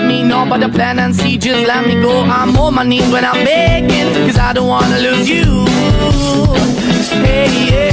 me know about the plan and see, just let me go. I'm on my knees when I'm begging, cause I don't wanna lose you. Hey, yeah.